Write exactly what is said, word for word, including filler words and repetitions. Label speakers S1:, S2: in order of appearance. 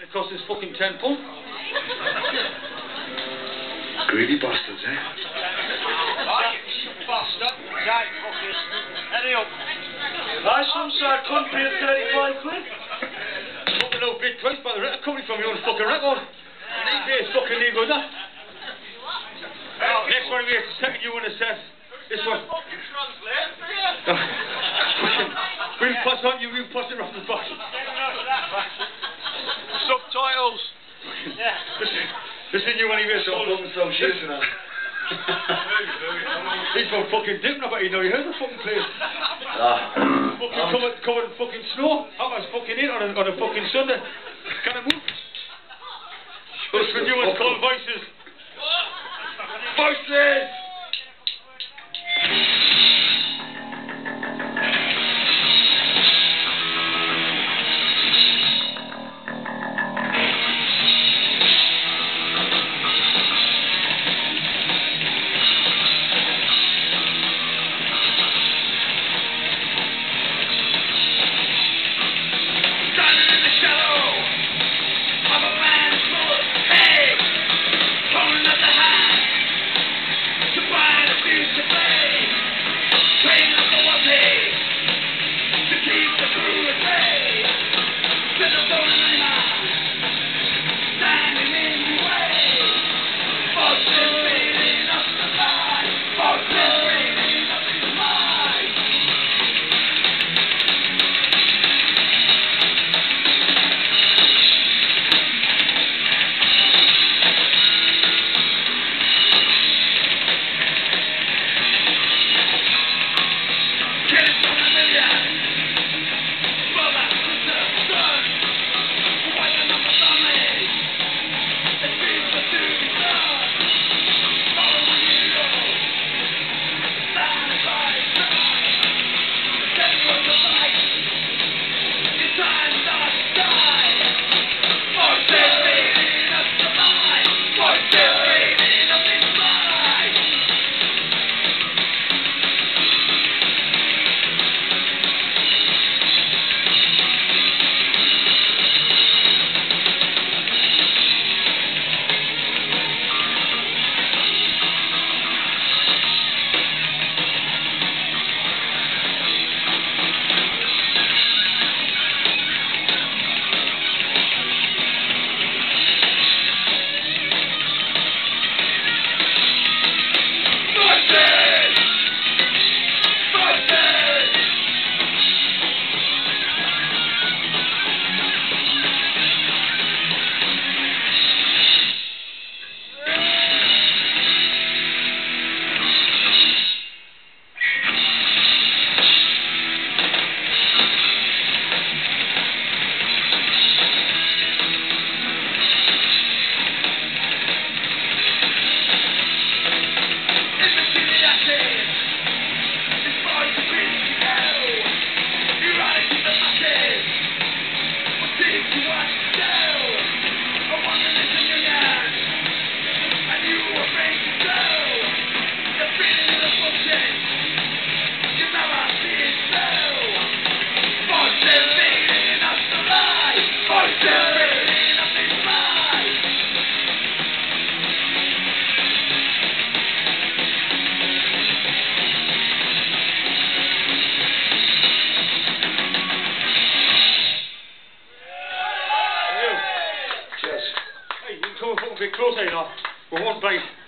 S1: it cost us fucking ten pun.
S2: Greedy bastards, eh?
S3: Right, bastard. Right, fucking. Heading up.
S2: Right, some side couldn't pay thirty-five quid.
S1: Fucking no big price by the record company from your own fucking record. These days fucking need with that. Next one we have to second you in a set. This one.
S3: Fucking translate for you.
S1: We'll pass on you, we'll pass it round the back.
S3: Subtitles. Yeah.
S1: Listen, listen you when he wears
S2: Some buttons, some shoes and that.
S1: He's from fucking Dipping, I bet you know you heard the fucking place.
S2: Ah.
S1: Fucking
S2: Um,
S1: covered, covered in fucking snow. That was fucking in on a, on a fucking Sunday. Can I move? Just for new ones called Voices. Voices! Come a fucking bit closer, you know. We won't bite.